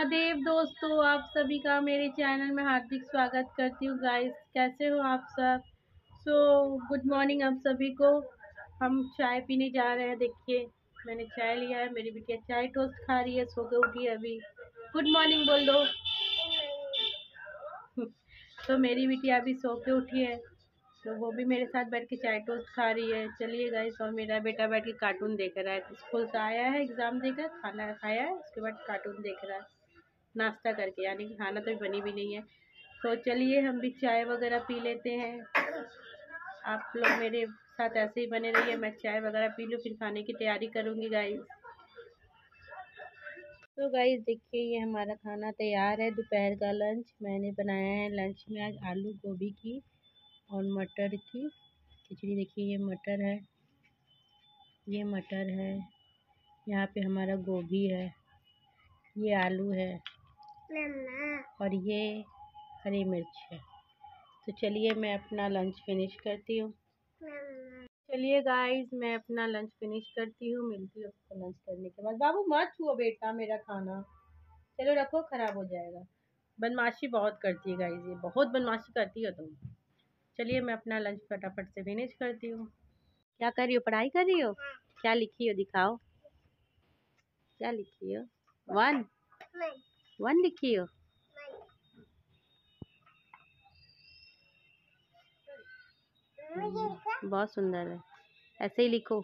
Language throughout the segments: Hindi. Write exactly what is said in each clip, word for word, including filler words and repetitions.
महादेव दोस्तों, आप सभी का मेरे चैनल में हार्दिक स्वागत करती हूँ। गाइस, कैसे हो आप सब? सो गुड मॉर्निंग आप सभी को। हम चाय पीने जा रहे हैं। देखिए, मैंने चाय लिया है। मेरी बिटिया चाय टोस्ट खा रही है, सो के उठी है अभी। गुड मॉर्निंग बोल दो। तो मेरी बिटिया अभी सो के उठी है, तो वो भी मेरे साथ बैठ के चाय टोस्ट खा रही है। चलिए गाइस, और मेरा बेटा बैठ के कार्टून देख रहा है। स्कूल से आया है, एग्ज़ाम देकर खाना खाया है, उसके बाद कार्टून देख रहा है नाश्ता करके, यानी कि खाना तो बनी भी नहीं है। तो चलिए हम भी चाय वगैरह पी लेते हैं। आप लोग मेरे साथ ऐसे ही बने रहिए, मैं चाय वगैरह पी लूँ, फिर खाने की तैयारी करूँगी गाइस। तो गाइस देखिए, ये हमारा खाना तैयार है, दोपहर का लंच। मैंने बनाया है लंच में आज आलू गोभी की और मटर की खिचड़ी। देखिए, ये मटर है, ये मटर है, यहाँ पे हमारा गोभी है, ये आलू है और ये हरी मिर्च है। तो चलिए मैं अपना लंच फिनिश करती हूँ। चलिए गाइस, मैं अपना लंच फिनिश करती हूँ, मिलती हूँ आपको लंच करने के बाद। बाबू मत छुओ बेटा मेरा खाना, चलो रखो, खराब हो जाएगा। बदमाशी बहुत करती है गाइस, ये बहुत बदमाशी करती हो तुम। चलिए मैं अपना लंच फटाफट से फिनिश करती हूँ। क्या कर रही हो? पढ़ाई कर रही हो? क्या लिखी हो? दिखाओ, क्या लिखी हो? वन वन लिखी हो? बहुत सुंदर है, ऐसे ही लिखो।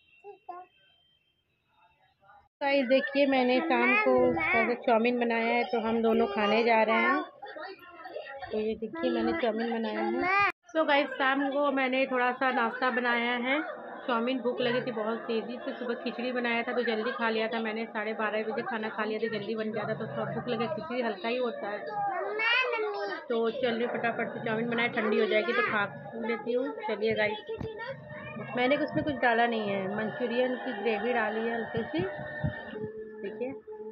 गाइस देखिए, मैंने शाम को चाउमीन बनाया है, तो हम दोनों खाने जा रहे हैं। तो ये देखिए, मैंने चाउमीन बनाया है। तो गाइस, शाम को मैंने थोड़ा सा नाश्ता बनाया है। चाउमीन भूख लगी थी बहुत तेज़ी से। सुबह खिचड़ी बनाया था तो जल्दी खा लिया था मैंने, साढ़े बारह बजे खाना खा लिया था, जल्दी बन गया था। तो थोड़ा भूख लगे, खिचड़ी हल्का ही होता है। तो चलिए फटाफट से चाउमीन बनाए, ठंडी हो जाएगी तो खा लेती हूँ। चलिए गाइस, मैंने उसमें कुछ डाला नहीं है, मंचूरियन की ग्रेवी डाली है हल्की सी। देखिए,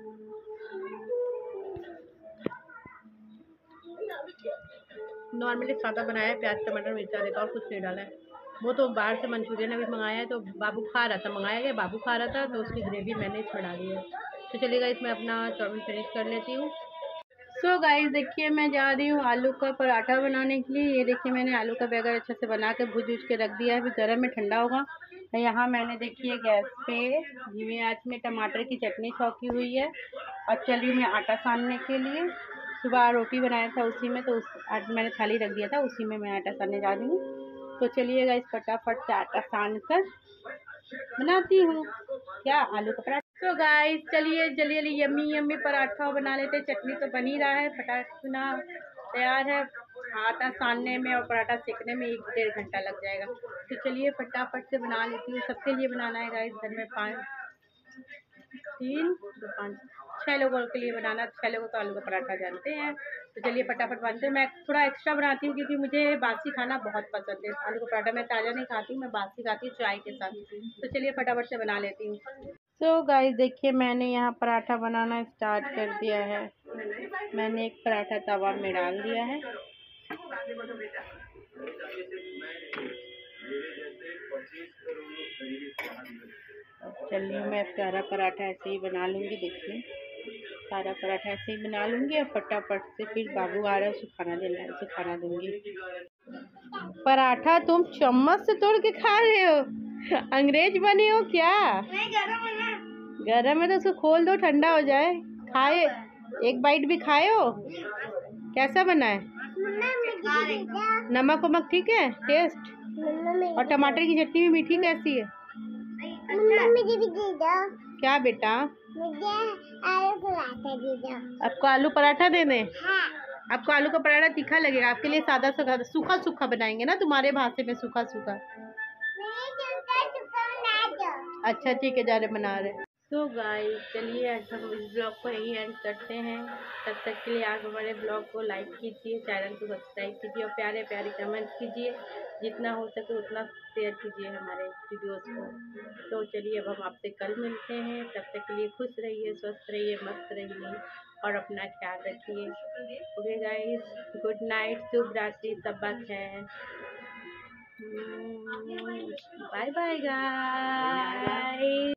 नॉर्मली सादा बनाया है, प्याज टमाटर मिर्चा देकर, और कुछ नहीं डाला है। वो तो बाहर से मंचूरियन अभी मंगाया है, तो बाबू खा रहा था, मंगाया गया, बाबू खा रहा था, तो उसकी ग्रेवी मैंने इसमें डाली है। तो चलिएगा, इसमें अपना चाउमीन फिनिश कर लेती हूँ। सो गाइस देखिए, मैं जा रही हूँ आलू का पराठा बनाने के लिए। ये देखिए, मैंने आलू का बैगर अच्छे से बना के भूज भूज के रख दिया है, अभी गर्म में ठंडा होगा। तो यहाँ मैंने देखिए गैस पे धीमी आंच में टमाटर की चटनी छौंकी हुई है, और चली मैं आटा सानने के लिए। सुबह रोटी बनाया था उसी में, तो उस मैंने थाली रख दिया था, उसी में मैं आटा सानने जा रही हूँ। तो चलिएगा, इस फटाफट से आटा सान कर बनाती हूँ क्या आलू का पराठा। तो गाइस चलिए जल्दी जल्दी यम्मी यम्मी पराठा बना लेते। चटनी तो बन ही रहा है, पटाखा तैयार है, आटा सानने में और पराठा सेकने में एक डेढ़ घंटा लग जाएगा। तो चलिए फटाफट से बना लेती हूँ। सबके लिए बनाना है गाइस, घर में पाँच तीन दो पाँच छः लोगों के लिए बनाना। छः लोगों तो आलू का पराठा जानते हैं। तो चलिए फटाफट बनते हैं। मैं थोड़ा एक्स्ट्रा बनाती हूँ क्योंकि मुझे बासी खाना बहुत पसंद है। आलू का पराठा मैं ताज़ा नहीं खाती हूँ, मैं बासी खाती हूँ चाय के साथ। तो चलिए फटाफट से बना लेती हूँ। तो गाइस देखिए, मैंने यहाँ पराठा बनाना स्टार्ट कर दिया है। मैंने एक पराठा तवा में डाल दिया है। चलिए मैं सारा पराठा ऐसे ही बना लूँगी। देखिए, सारा पराठा ऐसे ही बना लूँगी और फटाफट से फिर बाबू आ रहा है, उसे खाना देना है, उसे खाना दूँगी। पराठा तुम चम्मच से तोड़ के खा रहे हो? अंग्रेज बने हो क्या? गरम है तो उसको खोल दो, ठंडा हो जाए। खाए, एक बाइट भी खाए हो? कैसा बना है? नमक वमक ठीक है टेस्ट? और टमाटर की चटनी भी मीठी कैसी है? क्या बेटा? मुझे आलू पराठा दे दो। आपको आलू पराठा दे दें? हाँ। आपको आलू का पराठा तीखा लगेगा, आपके लिए सादा सूखा सूखा सूखा बनाएंगे ना, तुम्हारे भाषा में सूखा सूखा। अच्छा ठीक है, जा रहे बना रहे। तो गाइस चलिए आज हम इस ब्लॉग को यही एंड करते हैं। तब तक के लिए आप हमारे ब्लॉग को लाइक कीजिए, चैनल को सब्सक्राइब कीजिए और प्यारे प्यारे कमेंट कीजिए। जितना हो सके उतना शेयर कीजिए हमारे वीडियोस को। तो चलिए अब हम आपसे कल मिलते हैं। तब तक के लिए खुश रहिए, स्वस्थ रहिए, मस्त रहिए और अपना ख्याल रखिए। ओके गाइस, गुड नाइट, शुभ रात्रि, शब्बा खैर, बाय बाय गाइस।